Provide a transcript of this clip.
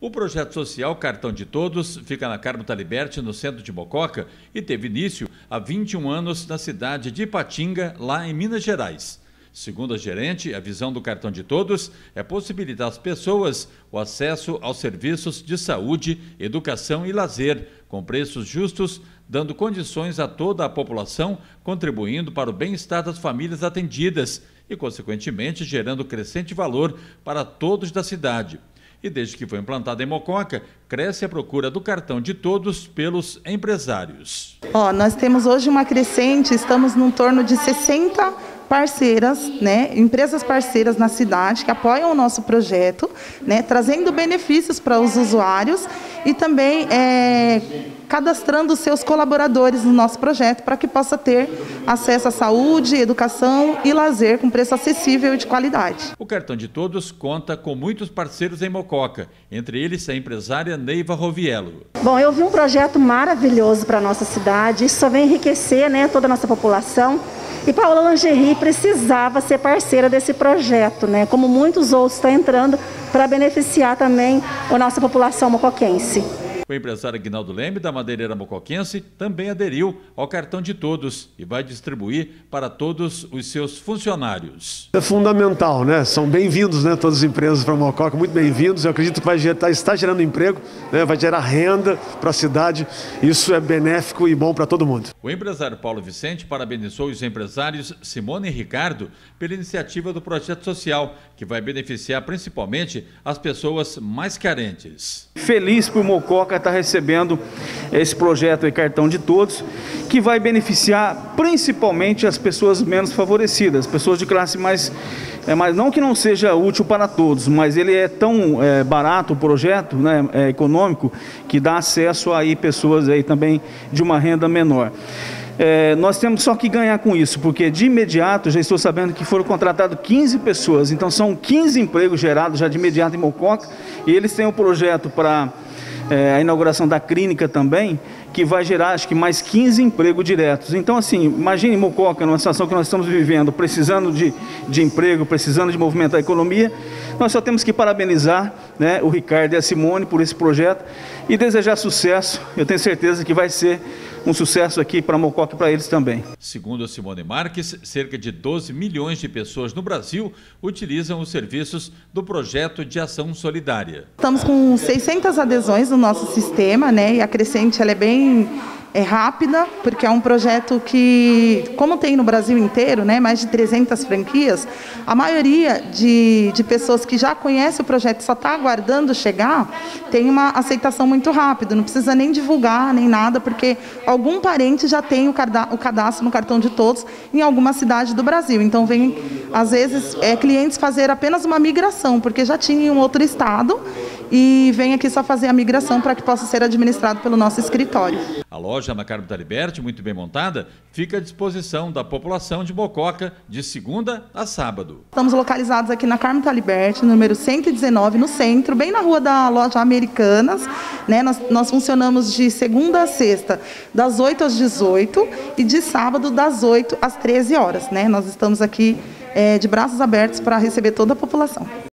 O projeto social Cartão de Todos fica na Carmo Taliberti, no centro de Mococa, e teve início há 21 anos na cidade de Ipatinga, lá em Minas Gerais. Segundo a gerente, a visão do Cartão de Todos é possibilitar às pessoas o acesso aos serviços de saúde, educação e lazer, com preços justos, dando condições a toda a população, contribuindo para o bem-estar das famílias atendidas e, consequentemente, gerando crescente valor para todos da cidade. E desde que foi implantado em Mococa, cresce a procura do Cartão de Todos pelos empresários. Nós temos hoje uma crescente, estamos num torno de 60 parceiras, empresas parceiras na cidade que apoiam o nosso projeto, trazendo benefícios para os usuários e também cadastrando os seus colaboradores no nosso projeto para que possa ter acesso à saúde, educação e lazer com preço acessível e de qualidade. O Cartão de Todos conta com muitos parceiros em Mococa, entre eles a empresária Neiva Roviello. Bom, eu vi um projeto maravilhoso para a nossa cidade, isso só vem enriquecer toda a nossa população. E Paola Lingerie precisava ser parceira desse projeto, como muitos outros estão entrando para beneficiar também a nossa população mocoquense. O empresário Aguinaldo Leme, da madeireira mocoquense, também aderiu ao Cartão de Todos e vai distribuir para todos os seus funcionários. É fundamental, São bem-vindos, todas as empresas para Mococa, muito bem-vindos. Eu acredito que está gerando emprego, vai gerar renda para a cidade. Isso é benéfico e bom para todo mundo. O empresário Paulo Vicente parabenizou os empresários Simone e Ricardo pela iniciativa do projeto social, que vai beneficiar principalmente as pessoas mais carentes. Feliz por Mococa está recebendo esse projeto Cartão de Todos, que vai beneficiar principalmente as pessoas menos favorecidas, pessoas de classe mais não que não seja útil para todos, mas ele é tão barato o projeto, econômico, que dá acesso a pessoas também de uma renda menor. Nós temos só que ganhar com isso, porque de imediato já estou sabendo que foram contratadas 15 pessoas, então são 15 empregos gerados já de imediato em Mococa, e eles têm um projeto para a inauguração da clínica também, que vai gerar acho que mais 15 empregos diretos. Então assim, imagine Mococa numa situação que nós estamos vivendo, precisando de emprego, precisando de movimentar a economia. Nós só temos que parabenizar o Ricardo e a Simone por esse projeto e desejar sucesso. Eu tenho certeza que vai ser um sucesso aqui para Mococa e para eles também. Segundo a Simone Marques, cerca de 12 milhões de pessoas no Brasil utilizam os serviços do projeto de ação solidária. Estamos com 600 adesões no nosso sistema, e a crescente ela é bem rápida, porque é um projeto que, como tem no Brasil inteiro, mais de 300 franquias, a maioria de pessoas que já conhecem o projeto só está aguardando chegar, tem uma aceitação muito rápida, não precisa nem divulgar, nem nada, porque algum parente já tem o cadastro no Cartão de Todos em alguma cidade do Brasil. Então, vem, às vezes, clientes fazer apenas uma migração, porque já tinha em um outro estado, e vem aqui só fazer a migração para que possa ser administrado pelo nosso escritório. A loja na Carmo Taliberti, muito bem montada, fica à disposição da população de Mococa de segunda a sábado. Estamos localizados aqui na Carmo Taliberti, número 119, no centro, bem na rua da loja Americanas. Nós funcionamos de segunda a sexta, das 8 às 18 e de sábado das 8 às 13 horas. Nós estamos aqui de braços abertos para receber toda a população.